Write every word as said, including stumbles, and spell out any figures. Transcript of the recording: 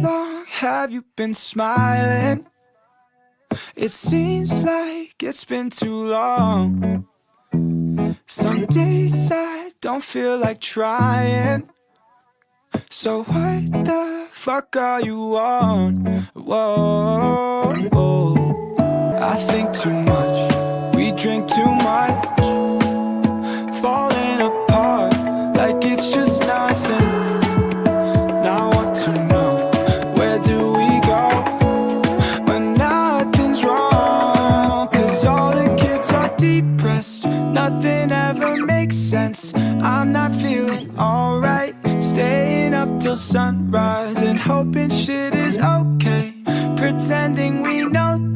long have you been smiling? It seems like it's been too long. Some days I don't feel like trying. So what the fuck are you on? Whoa, whoa. I think too much, we drink too much, falling apart like it's just nothing. Now I want to know, where do we go when nothing's wrong? Cause all the kids are depressed, nothing ever makes sense. I'm not feeling alright, staying up till sunrise and hoping shit is okay, pretending we know